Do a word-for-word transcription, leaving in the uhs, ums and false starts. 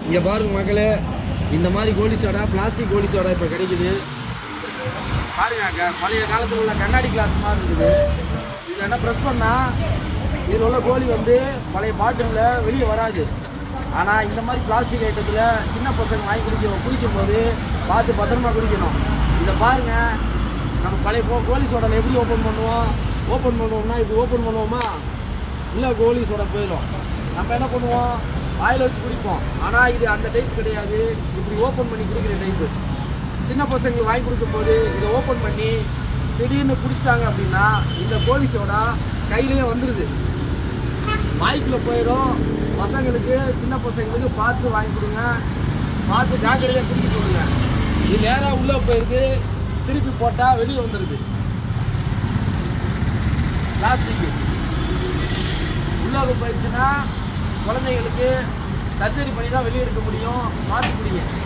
இங்கே பாருங்க மக்களே, இந்த மாதிரி கோலி சோடா, பிளாஸ்டிக் கோலி சோடா இப்போ கிடைக்குது. பாருங்க, பழைய காலத்தில் உள்ள கண்ணாடி கிளாஸ் மாதிரி இருக்குது. இதில் என்ன ப்ரெஸ் பண்ணால் இதில் உள்ள கோலி வந்து பழைய பாட்டிலில் வெளியே வராது. ஆனால் இந்த மாதிரி பிளாஸ்டிக் ஐட்டத்தில் சின்ன பசங்க வாங்கி குடிக்க குடிக்கும் போது பார்த்து பத்திரமா குடிக்கணும். இதை பாருங்கள், நம்ம பழைய கோ கோலி சோடாவில் எப்படி ஓப்பன் பண்ணுவோம்? ஓப்பன் பண்ணுவோம்னா இப்படி ஓப்பன் பண்ணுவோமா? இல்லை, கோலி சோடா போயிடும். நம்ம என்ன பண்ணுவோம்? வாயில் வச்சு குடிப்போம். ஆனால் இது அந்த டைப் கிடையாது, இப்படி ஓப்பன் பண்ணி குடிக்கிற டைப்பு. சின்ன பசங்களுக்கு வாங்கி கொடுக்கும் போது இதை ஓப்பன் பண்ணி திடீர்னு குடிச்சிட்டாங்க அப்படின்னா இந்த கோலி சோடா கையிலேயே வந்துடுது, வாய்க்குள்ளே போயிடும். பசங்களுக்கு, சின்ன பசங்களுக்கு பார்த்து வாங்கி கொடுங்க, பார்த்து ஜாக்கிரதையாக குடிக்க சொல்லுங்க. இது நேராக உள்ளே போயிடுது, திருப்பி போட்டால் வெளியே வந்துடுது. பிளாஸ்டிக்கு உள்ளே போயிடுச்சுன்னா குழந்தைங்களுக்கு சர்ஜரி பண்ணி தான் வெளியே எடுக்க முடியும். பார்த்து குடிங்க.